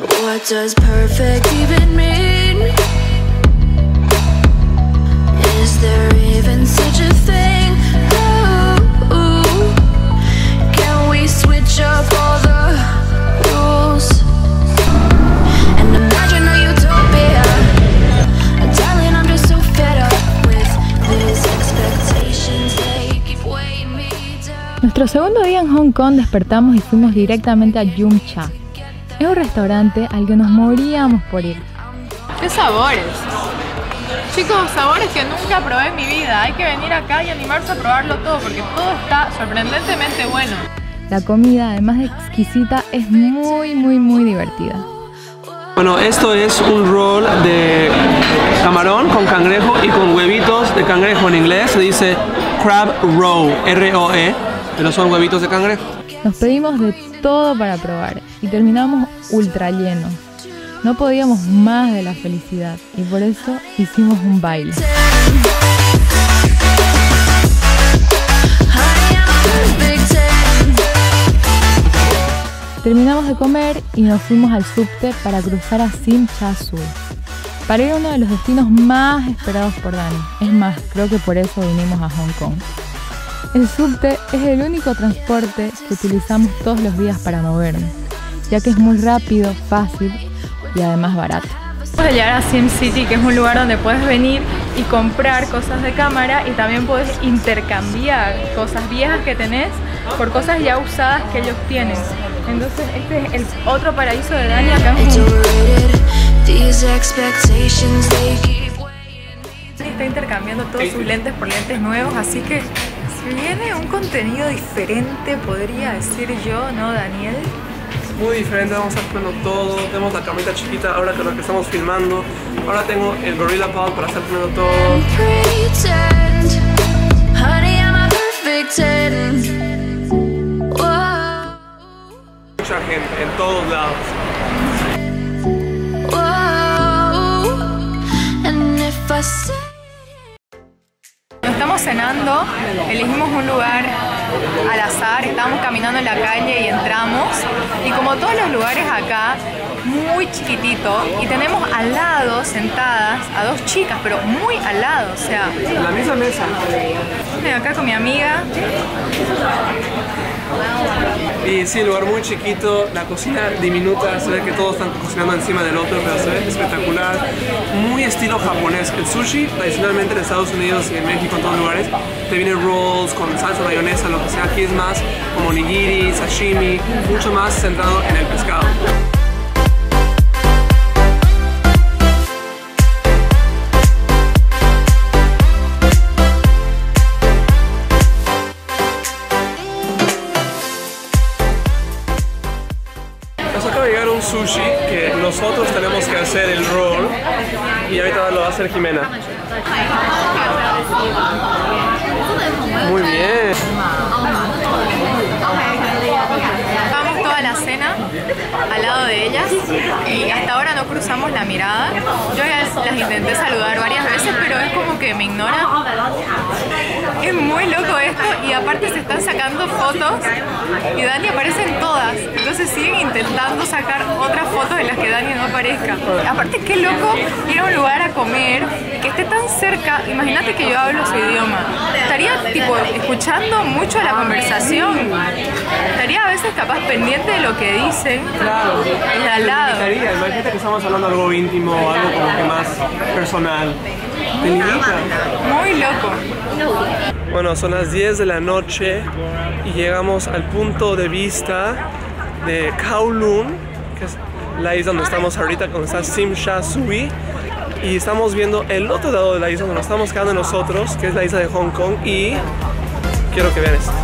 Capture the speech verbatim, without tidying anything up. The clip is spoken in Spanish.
What does perfect even mean? Is there even such a thing? Ooh, can we switch up all the rules and imagine a utopia? Darling, I'm just so fed up with these expectations. They keep weighing me down. Nuestro segundo día en Hong Kong despertamos y fuimos directamente a Yum Cha. Es un restaurante al que nos moríamos por ir. ¡Qué sabores! Chicos, sabores que nunca probé en mi vida. Hay que venir acá y animarse a probarlo todo porque todo está sorprendentemente bueno. La comida, además de exquisita, es muy, muy, muy divertida. Bueno, esto es un roll de camarón con cangrejo y con huevitos de cangrejo. En inglés se dice crab roe, R O E, pero son huevitos de cangrejo. Nos pedimos de todo para probar y terminamos ultra llenos. No podíamos más de la felicidad y por eso hicimos un baile. Terminamos de comer y nos fuimos al subte para cruzar a Tsim Sha Tsui, para ir a uno de los destinos más esperados por Dani. Es más, creo que por eso vinimos a Hong Kong. El subte es el único transporte que utilizamos todos los días para movernos, ya que es muy rápido, fácil y además barato. Vamos a llegar a Sim City, que es un lugar donde puedes venir y comprar cosas de cámara y también puedes intercambiar cosas viejas que tenés por cosas ya usadas que ellos tienen. Entonces este es el otro paraíso de Dani acá en Hong Kong. Está intercambiando todos sus lentes por lentes nuevos, así que se viene un contenido diferente, podría decir yo, ¿no, Daniel? Muy diferente, vamos a estar poniendo todo. Tenemos la camita chiquita ahora con la que estamos filmando. Ahora tengo el Gorilla Pod para estar poniendo todo. Mucha gente en todos lados. Estamos cenando, elegimos un lugar al azar, estábamos caminando en la calle y entramos, y como todos los lugares acá, muy chiquitito, y tenemos al lado sentadas a dos chicas, pero muy al lado, o sea, la misma mesa. Mira, acá con mi amiga. Y sí, el lugar muy chiquito, la cocina diminuta, se ve que todos están cocinando encima del otro, pero se ve espectacular. Muy estilo japonés. El sushi, tradicionalmente en Estados Unidos y en México, en todos lugares, te vienen rolls con salsa, mayonesa, lo que sea. Aquí es más como nigiri, sashimi, mucho más centrado en el pescado. Nos acaba de llegar un sushi que nosotros tenemos que hacer el roll y ahorita lo va a hacer Jimena. Muy bien. Vamos toda la cena al lado de ellas y hasta ahora no cruzamos la mirada. Yo ya las intenté saludar varias veces, pero es como que me ignoran. Es muy loco esto y aparte se están sacando fotos y Dani aparece en todas. Entonces siguen intentando sacar otras fotos en las que Dani no aparezca. Aparte qué loco ir a un lugar a comer que esté tan cerca. Imagínate que yo hablo su idioma. Estaría tipo escuchando mucho la conversación. Estaría a veces capaz pendiente de lo que dicen. Claro. Y al lado. Imagínate que estamos hablando de algo íntimo, algo como que más personal. Te limita. Muy loco. Bueno, son las diez de la noche y llegamos al punto de vista de Kowloon, que es la isla donde estamos ahorita, donde está Tsim Sha Tsui, y estamos viendo el otro lado de la isla donde nos estamos quedando nosotros, que es la isla de Hong Kong, y quiero que vean esto.